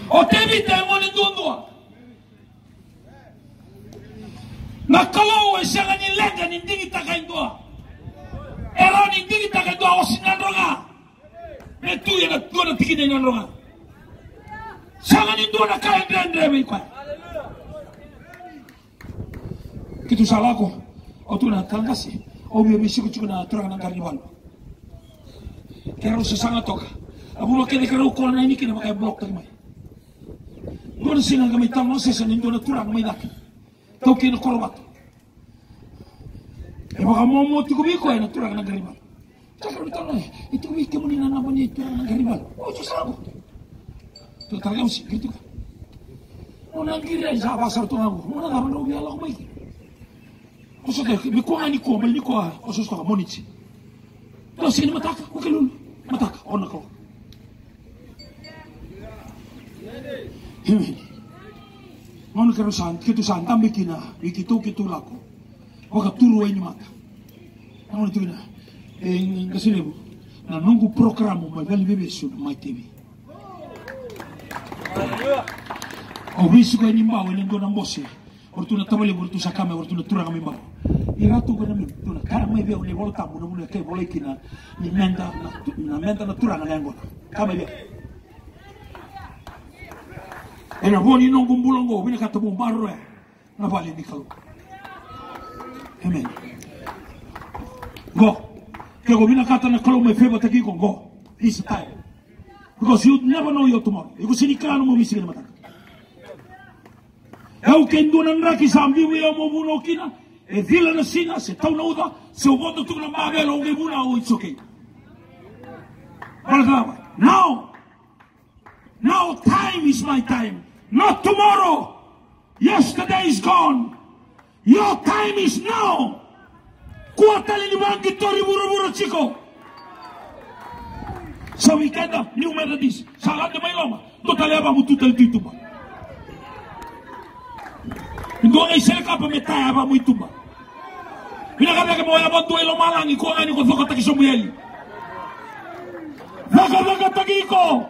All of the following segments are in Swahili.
O te vita e ngone ndua. Na kalau e sanga ni lenga ni ndingi takai ndua. Era ni ndingi takai ndua o sinandronga. Me tu ya na tua na tiki na ndronga. Sanga ni ndua na kai ndendre me kwa. Kitu salako o tu na tangasi o mi misiku chuna tranga na karnival. Kero sesanga toka. Abu lo kene kero ko na ini kina makai blok tag mai. Dona singa kami tamo sesa ni dona turang mai dak. Tau kene korbat. E baka momo tu ko na turang na karnival. Takar bitano itu mi kemuni na na bani turang na karnival. O sesanga. Tu tagam si gitu ka. Ona ngira sa pasar tu aku. Ona na no bi ala ko mai. Koso te mi ko ani ko mal ni ko koso sta monici. Terus ini mataka ko kelul. Mataka ona ko. Ngono karo san kitu san tambe kina bikitu lako. Waka turu ini maka. Ngono tu na. Ngasine bu. Na nungu programa mai bali bebe su mai TV. O bisu ko ni mbawe ni ngona mbose. Ortuna tabale ortu sakame ortuna turanga mi mbawe. Iratu ko na mi tuna kara mai be ole volta mu no ke vole kina ni menda na turanga na ngona. Kama be. Ena boni non gumbulongo bina kata bombarro na vale ni kalu. Amen. Go. Ke go bina kata na kalu me feba taki go go. This time. Because you never know your tomorrow. Iku sinikano mo misige na mataka. Eu kendo na nraki sambi wi mo buno kina e vila na sina se tau na uda se o boto tu na mabelo nge buna o it's okay. Now time is my time. Not tomorrow. Yesterday is gone. Your time is now. Kuatali ni wangi tori buru-buru chico. Sa weekenda, new melodies. Salat na may loma. Totally aba mo tutal dito ba? Hindi ko ngay selka pa may taya aba mo ito ba? Pinakablaga mo yabang tuway lomalang. Iko nga ni ko fakataki sa muyali. Nakablagatagi ko.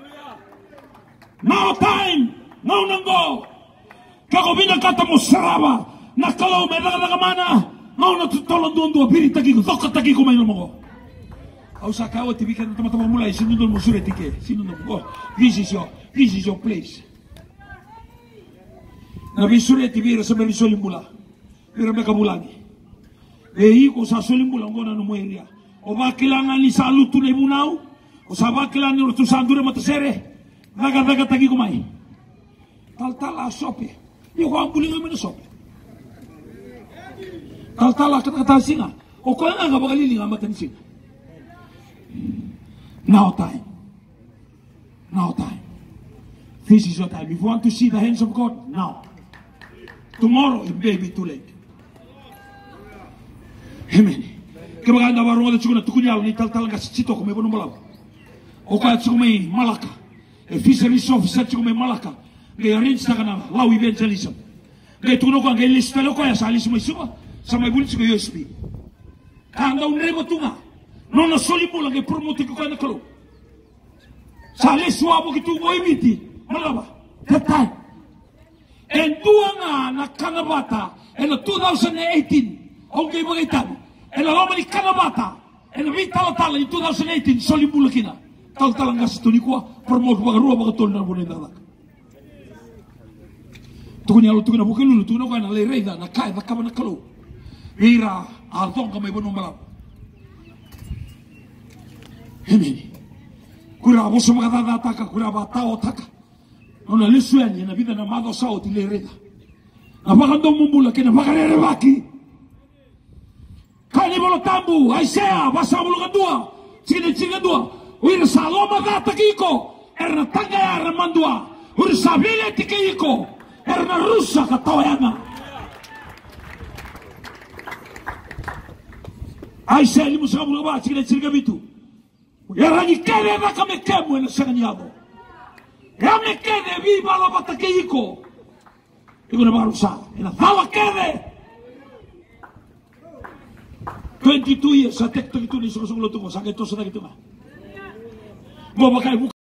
Now time. Now nanggo. Kako binakata mo saraba. Nakalaw may laga-lagamana. Now natutolong doon doon. Piritagi ko. Fakatagi ko may lumago. Au sakawa tibika na tamatama mulai. Sinunod mo suretike. Sinunod mo. This is your place. Nabi sureti bira sa may solimbula. Bira may kabulani. Ehi ko sa solimbula. Ngona no mo area. O ba kailangan ni sa luto na ibunaw? O sa ba kailangan ni Rotusandura matasere? Naga-naga tagi kumay. Tal-tala sope. Yung ko ang buling namin na sope. Tal-tala kata-kata singa. O ko nga bakaling nga matan singa. Now time. This is your time. If you want to see the hands of God, now. Tomorrow it may be too late. Amen. Kaya maganda warong ada na tukunyal ni tal-tala nga sito kung may bunong malaw. O kaya tsuk may malaka. Fisheries officer tsuk may malaka. Kaya arrange na ka na law evangelism. Kaya tukuno ko ang kaya list talo ko ya sa alis mo isuwa. Sa may bulit ko USB. Kaya ang daw nremo tunga. No nasoli mo lang i-promote ko kaya na kalo. Sa alis wabo kitu mo imiti. Malaba. That time. And dua nga na kanabata. And 2018. Ang kaya mga itali. And alaman ni kanabata. And may tala-tala in 2018. Soli mo lang kina. Tal-talang nga sa tunikwa. Promote mga ruwa mga tol na muna yung tukunya lu tukuna bukan lulu tukuna kan alai reda na kai na kama na kalau ira altong kama ibu nomor ini kura bosu magada taka kura batao taka ona lesuani na vida na mado sao ti le reda na bagando mumbula kena bagare baki kani bolo tambu aisea basa bolo kadua chinga dua ira saloma gata kiko erna tanga ya ramandua ira sabile tikiko erna rusa katawayanga aisha limu sababu ba chirga bitu yarani kere na kamekemu na sanganyabo yamekene viva la batakiko iguna barusa ina fala kere 22 years sa tekto itu ni sungguh-sungguh tunggu sakit to sa gitu ba mo bakay